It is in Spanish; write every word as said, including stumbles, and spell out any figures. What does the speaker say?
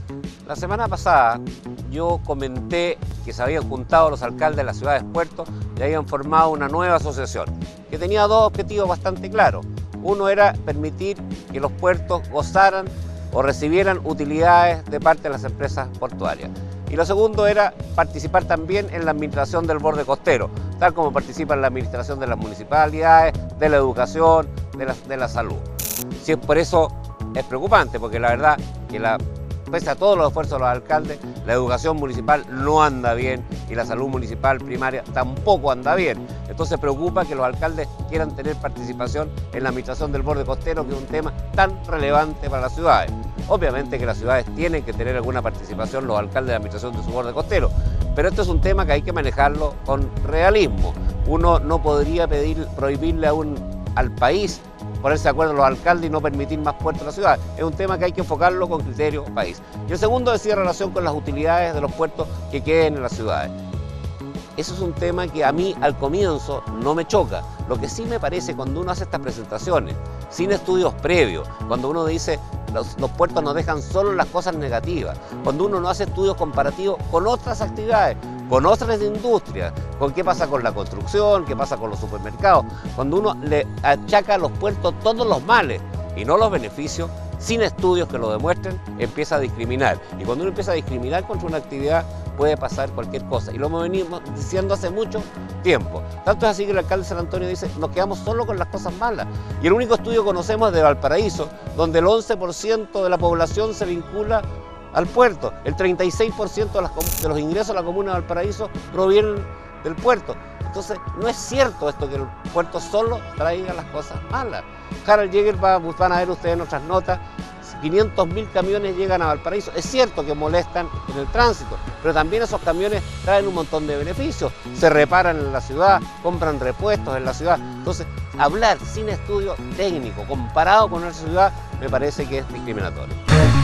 La semana pasada yo comenté que se habían juntado los alcaldes de las ciudades puertos y habían formado una nueva asociación que tenía dos objetivos bastante claros. Uno era permitir que los puertos gozaran o recibieran utilidades de parte de las empresas portuarias. Y lo segundo era participar también en la administración del borde costero, tal como participa en la administración de las municipalidades, de la educación, de la, de la salud. Si es por eso es preocupante, porque la verdad que la, pese a todos los esfuerzos de los alcaldes, la educación municipal no anda bien y la salud municipal primaria tampoco anda bien. Entonces preocupa que los alcaldes quieran tener participación en la administración del borde costero, que es un tema tan relevante para las ciudades. Obviamente que las ciudades tienen que tener alguna participación, los alcaldes de la administración de su borde costero, pero esto es un tema que hay que manejarlo con realismo. Uno no podría pedir, prohibirle a un, al país ponerse de acuerdo los alcaldes y no permitir más puertos en la ciudad. Es un tema que hay que enfocarlo con criterio país. Y el segundo decía relación con las utilidades de los puertos que queden en las ciudades. Eso es un tema que a mí al comienzo no me choca. Lo que sí me parece cuando uno hace estas presentaciones, sin estudios previos, cuando uno dice los, los puertos nos dejan solo las cosas negativas, cuando uno no hace estudios comparativos con otras actividades, con otras industrias, con qué pasa con la construcción, qué pasa con los supermercados, cuando uno le achaca a los puertos todos los males y no los beneficios, sin estudios que lo demuestren, empieza a discriminar. Y cuando uno empieza a discriminar contra una actividad, puede pasar cualquier cosa. Y lo hemos venido diciendo hace mucho tiempo. Tanto es así que el alcalde de San Antonio dice, nos quedamos solo con las cosas malas. Y el único estudio que conocemos es de Valparaíso, donde el once por ciento de la población se vincula al puerto. El treinta y seis por ciento de, las, de los ingresos de la comuna de Valparaíso provienen del puerto. Entonces, no es cierto esto que el puerto solo traiga las cosas malas. Harald Jäger, va, van a ver ustedes en nuestras notas, quinientos mil camiones llegan a Valparaíso. Es cierto que molestan en el tránsito, pero también esos camiones traen un montón de beneficios. Se reparan en la ciudad, compran repuestos en la ciudad. Entonces, hablar sin estudio técnico comparado con nuestra ciudad me parece que es discriminatorio.